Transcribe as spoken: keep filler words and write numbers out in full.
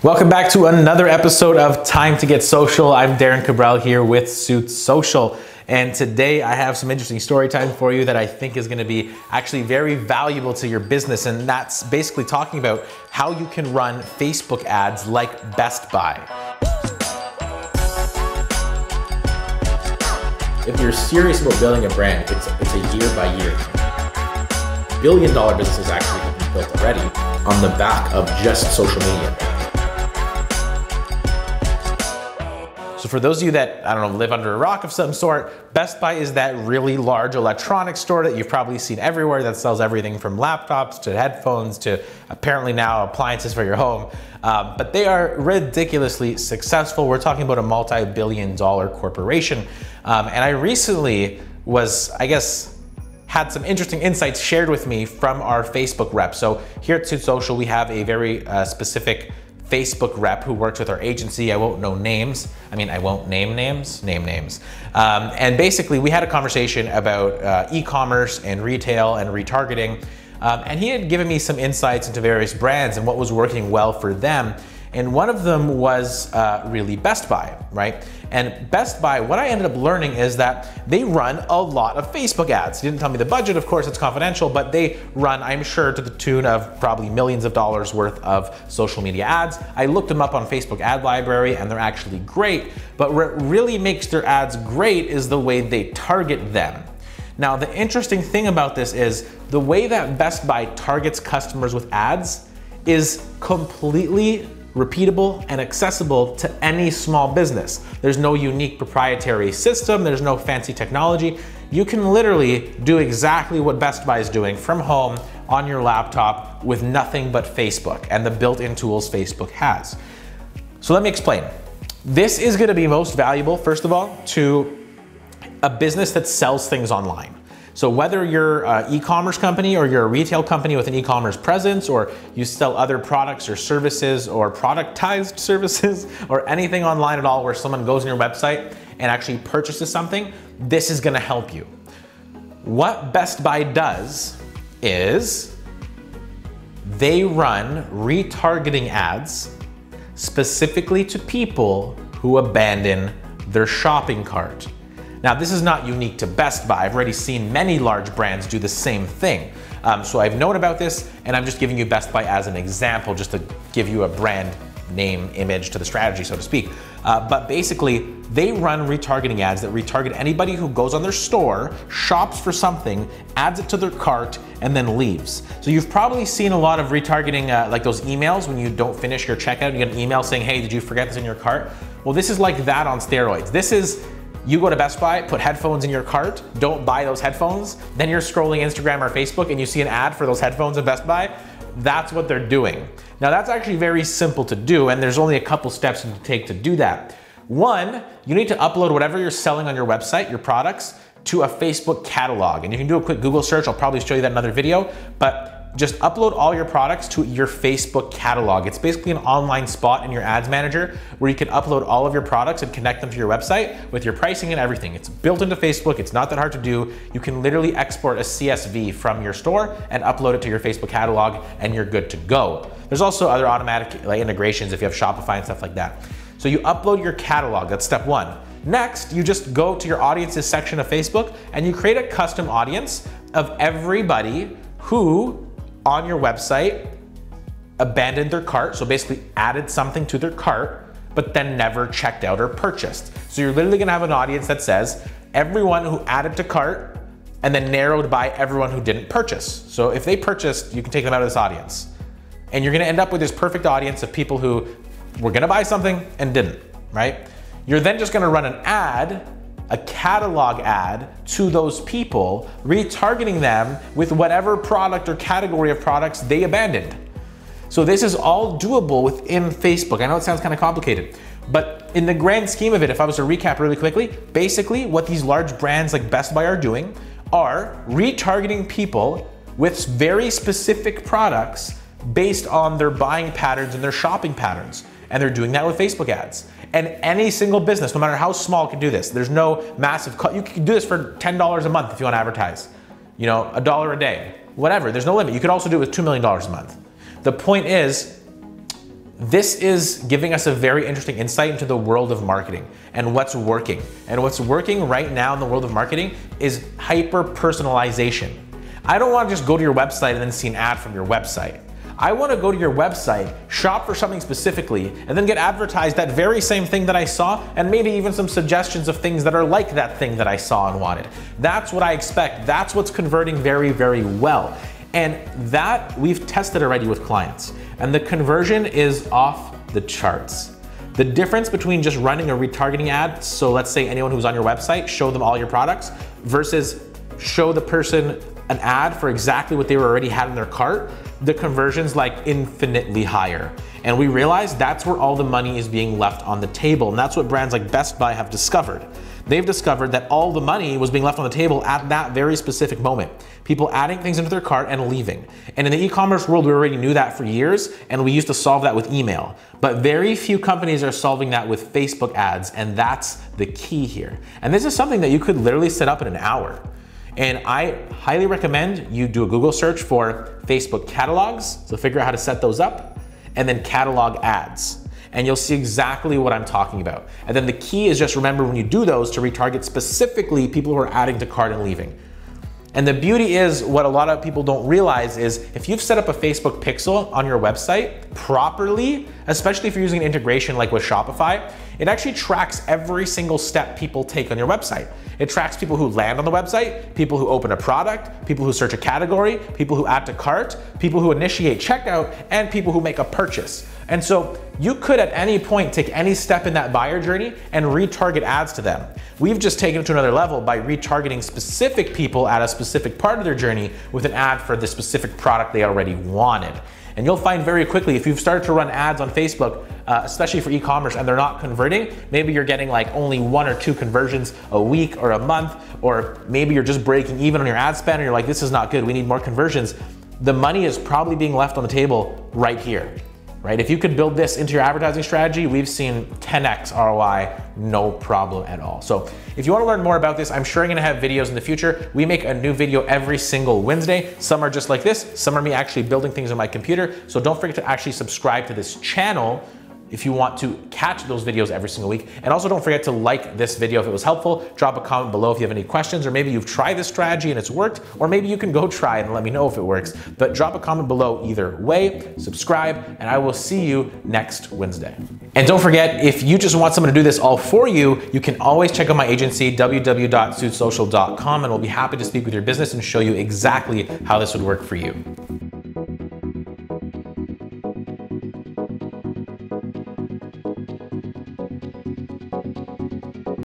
Welcome back to another episode of Time to Get Social. I'm Darren Cabral here with Suits Social. And today I have some interesting story time for you that I think is gonna be actually very valuable to your business. And that's basically talking about how you can run Facebook ads like Best Buy. If you're serious about building a brand, it's, it's a year by year thing. Billion dollar businesses actually have been built already on the back of just social media. So for those of you that, I don't know, live under a rock of some sort, Best Buy is that really large electronics store that you've probably seen everywhere that sells everything from laptops to headphones to apparently now appliances for your home. Um, but they are ridiculously successful. We're talking about a multi-billion dollar corporation. Um, and I recently was, I guess, had some interesting insights shared with me from our Facebook rep. So here at Suits Social, we have a very uh, specific Facebook rep who works with our agency. I won't know names. I mean, I won't name names, name names. Um, and basically we had a conversation about uh, e-commerce and retail and retargeting. Um, and he had given me some insights into various brands and what was working well for them. And one of them was uh, really Best Buy, right? And Best Buy, what I ended up learning is that they run a lot of Facebook ads. He didn't tell me the budget, of course, it's confidential, but they run, I'm sure, to the tune of probably millions of dollars worth of social media ads. I looked them up on Facebook Ad Library and they're actually great, but what really makes their ads great is the way they target them. Now, the interesting thing about this is the way that Best Buy targets customers with ads is completely repeatable and accessible to any small business. There's no unique proprietary system, there's no fancy technology. You can literally do exactly what Best Buy is doing from home on your laptop with nothing but Facebook and the built-in tools Facebook has. So let me explain. This is gonna be most valuable, first of all, to a business that sells things online. So whether you're an e-commerce company or you're a retail company with an e-commerce presence, or you sell other products or services or productized services or anything online at all where someone goes on your website and actually purchases something, this is gonna help you. What Best Buy does is they run retargeting ads specifically to people who abandon their shopping cart. Now, this is not unique to Best Buy. I've already seen many large brands do the same thing. Um, so I've known about this, and I'm just giving you Best Buy as an example, just to give you a brand name image to the strategy, so to speak. Uh, but basically, they run retargeting ads that retarget anybody who goes on their store, shops for something, adds it to their cart, and then leaves. So you've probably seen a lot of retargeting, uh, like those emails when you don't finish your checkout, you get an email saying, hey, did you forget this in your cart? Well, this is like that on steroids. This is, you go to Best Buy, put headphones in your cart, don't buy those headphones, then you're scrolling Instagram or Facebook and you see an ad for those headphones at Best Buy. That's what they're doing. Now that's actually very simple to do, and there's only a couple steps to take to do that. One, you need to upload whatever you're selling on your website, your products, to a Facebook catalog. And you can do a quick Google search, I'll probably show you that in another video, but just upload all your products to your Facebook catalog. It's basically an online spot in your ads manager where you can upload all of your products and connect them to your website with your pricing and everything. It's built into Facebook, it's not that hard to do. You can literally export a C S V from your store and upload it to your Facebook catalog and you're good to go. There's also other automatic like, integrations if you have Shopify and stuff like that. So you upload your catalog, that's step one. Next, you just go to your audiences section of Facebook and you create a custom audience of everybody who on your website abandoned their cart, so basically added something to their cart, but then never checked out or purchased. So you're literally gonna have an audience that says everyone who added to cart and then narrowed by everyone who didn't purchase. So if they purchased, you can take them out of this audience. And you're gonna end up with this perfect audience of people who were gonna buy something and didn't, right? You're then just gonna run an ad, a catalog ad to those people, retargeting them with whatever product or category of products they abandoned. So this is all doable within Facebook. I know it sounds kind of complicated, but in the grand scheme of it, if I was to recap really quickly, basically what these large brands like Best Buy are doing are retargeting people with very specific products based on their buying patterns and their shopping patterns. And they're doing that with Facebook ads. And any single business, no matter how small, can do this. There's no massive cut. You can do this for ten dollars a month if you want to advertise. You know, a dollar a day, whatever. There's no limit. You could also do it with two million dollars a month. The point is, This is giving us a very interesting insight into the world of marketing and what's working. And what's working right now in the world of marketing is hyper personalization. I don't want to just go to your website and then see an ad from your website. I want to go to your website, shop for something specifically, and then get advertised that very same thing that I saw, and maybe even some suggestions of things that are like that thing that I saw and wanted. That's what I expect. That's what's converting very, very well. And that we've tested already with clients. And the conversion is off the charts. The difference between just running a retargeting ad, so let's say anyone who's on your website, show them all your products, versus show the person an ad for exactly what they already had in their cart, the conversion's like infinitely higher. And we realize that's where all the money is being left on the table. And that's what brands like Best Buy have discovered. They've discovered that all the money was being left on the table at that very specific moment. People adding things into their cart and leaving. And in the e-commerce world, we already knew that for years, and we used to solve that with email. But very few companies are solving that with Facebook ads, and that's the key here. And this is something that you could literally set up in an hour. And I highly recommend you do a Google search for Facebook catalogs, so figure out how to set those up, and then catalog ads. And you'll see exactly what I'm talking about. And then the key is just remember when you do those to retarget specifically people who are adding to cart and leaving. And the beauty is, what a lot of people don't realize is if you've set up a Facebook pixel on your website properly, especially if you're using an integration like with Shopify, it actually tracks every single step people take on your website. It tracks people who land on the website, people who open a product, people who search a category, people who add to cart, people who initiate checkout, and people who make a purchase. And so you could at any point take any step in that buyer journey and retarget ads to them. We've just taken it to another level by retargeting specific people at a specific part of their journey with an ad for the specific product they already wanted. And you'll find very quickly, if you've started to run ads on Facebook, uh, especially for e-commerce, and they're not converting, maybe you're getting like only one or two conversions a week or a month, or maybe you're just breaking even on your ad spend and you're like, this is not good, we need more conversions. The money is probably being left on the table right here. Right? If you could build this into your advertising strategy, we've seen ten X R O I, no problem at all. So if you want to learn more about this, I'm sure I'm going to have videos in the future. We make a new video every single Wednesday. Some are just like this. Some are me actually building things on my computer. So don't forget to actually subscribe to this channel if you want to catch those videos every single week. And also don't forget to like this video if it was helpful. Drop a comment below if you have any questions, or maybe you've tried this strategy and it's worked, or maybe you can go try it and let me know if it works. But drop a comment below either way, subscribe, and I will see you next Wednesday. And don't forget, if you just want someone to do this all for you, you can always check out my agency, w w w dot suit social dot com, and we'll be happy to speak with your business and show you exactly how this would work for you.